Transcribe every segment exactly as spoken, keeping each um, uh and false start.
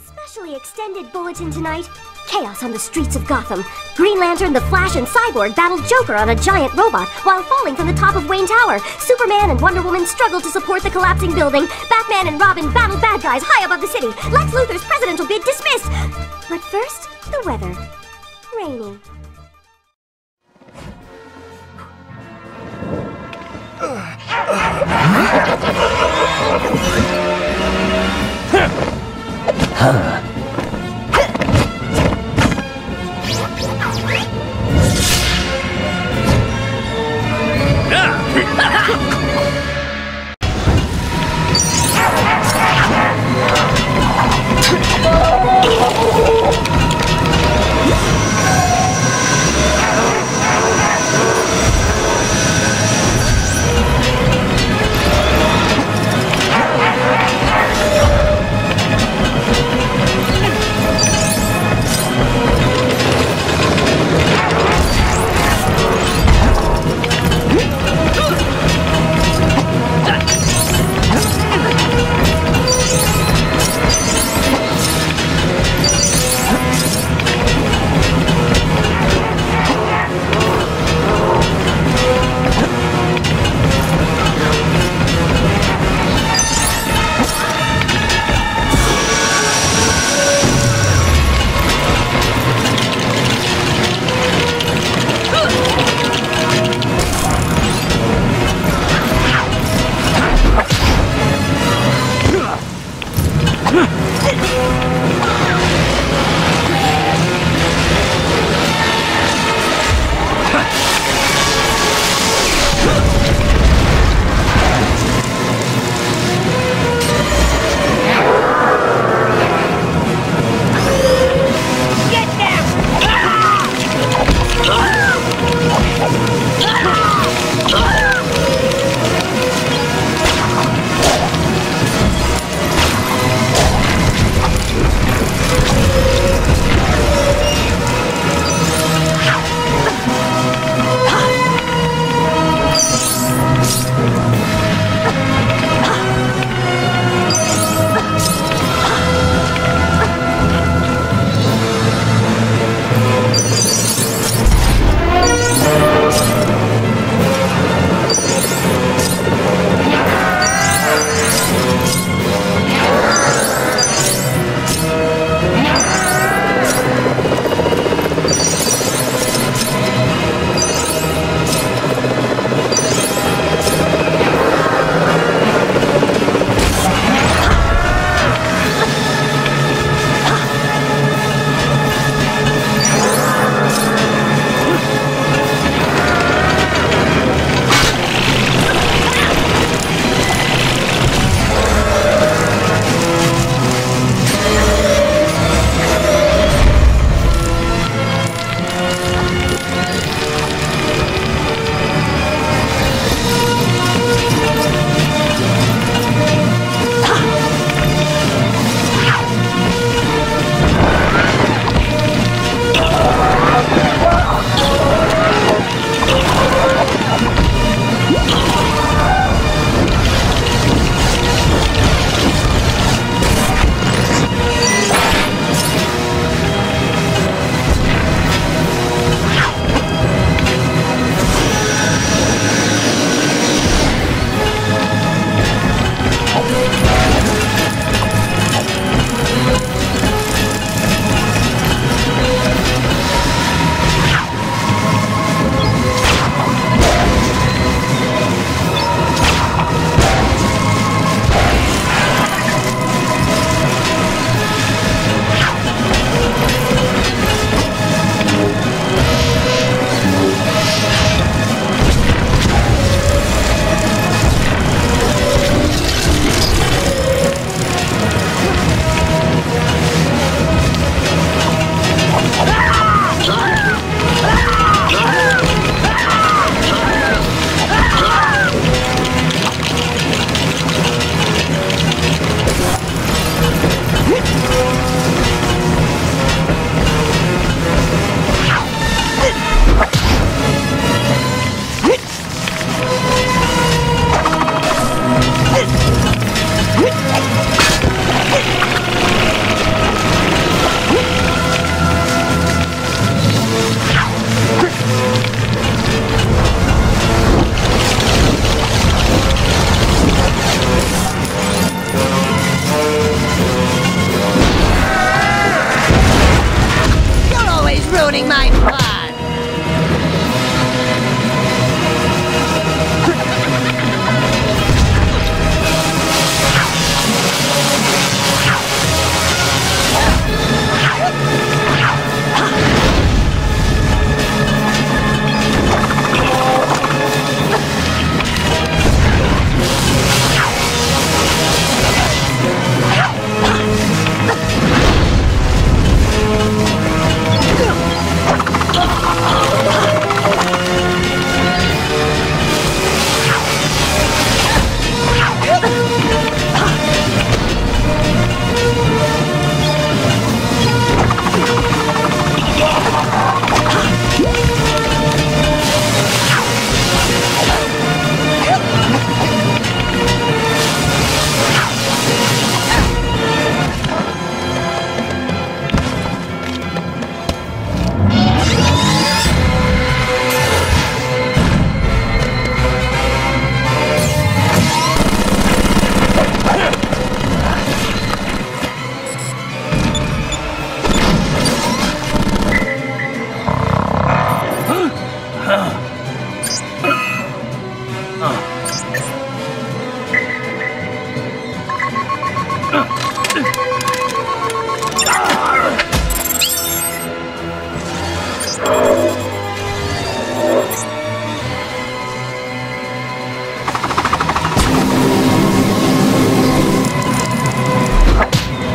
Specially extended bulletin tonight. Chaos on the streets of Gotham. Green Lantern, the Flash, and Cyborg battle Joker on a giant robot while falling from the top of Wayne Tower. Superman and Wonder Woman struggle to support the collapsing building. Batman and Robin battle bad guys high above the city. Lex Luthor's presidential bid dismissed. But first, the weather. Rainy. Huh.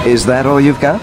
Is that all you've got?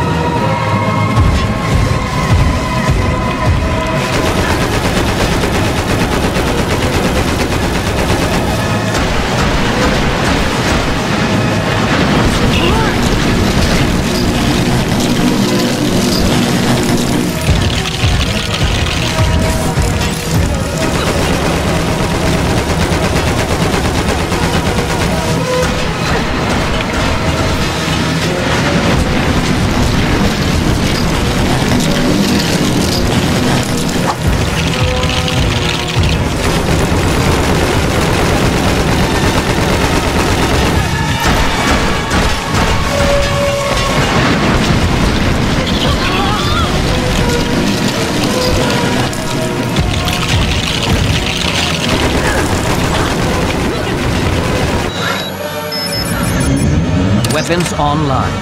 Weapons online.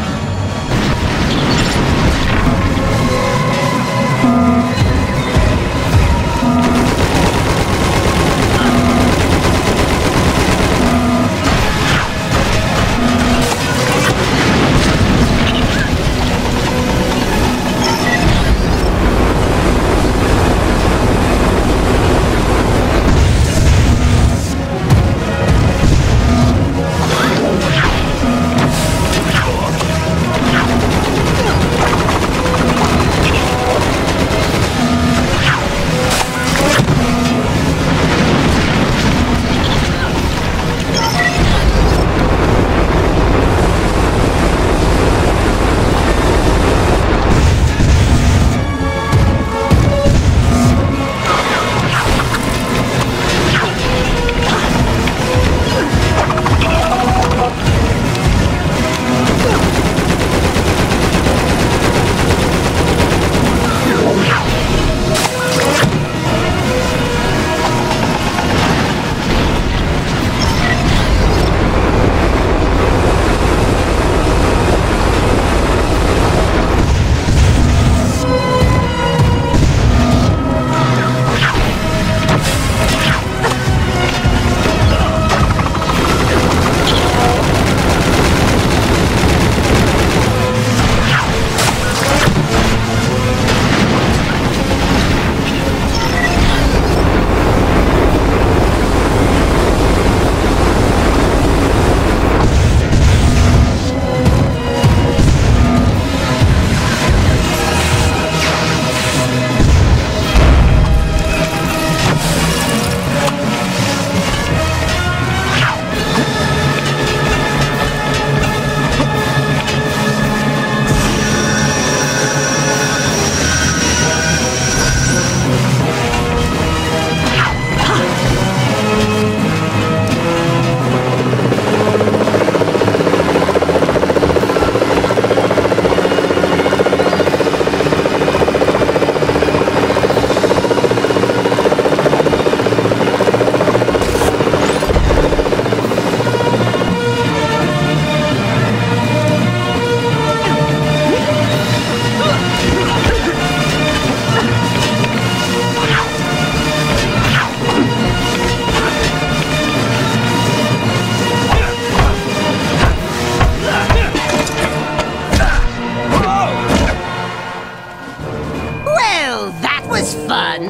Fun.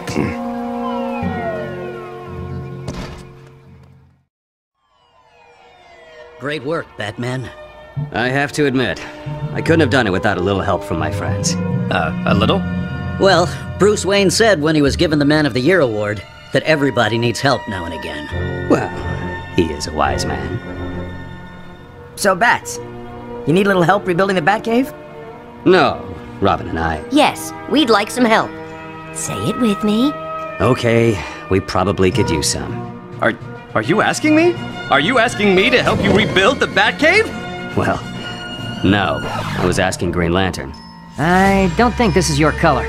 Great work, Batman. I have to admit, I couldn't have done it without a little help from my friends. Uh, a little? Well, Bruce Wayne said when he was given the Man of the Year award that everybody needs help now and again. Well, he is a wise man. So, Bats, you need a little help rebuilding the Batcave? No, Robin and I. Yes, we'd like some help. Say it with me. Okay, we probably could use some. Are, are you asking me? Are you asking me to help you rebuild the Batcave? Well, no. I was asking Green Lantern. I don't think this is your color.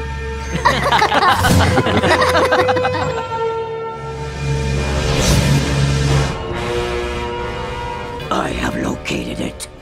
I have located it.